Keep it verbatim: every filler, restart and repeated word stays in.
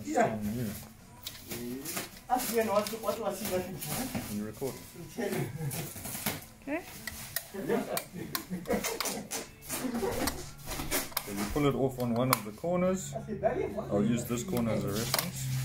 Yeah. on you. You record. Okay. So you pull it off on one of the corners. I'll use this corner as a reference.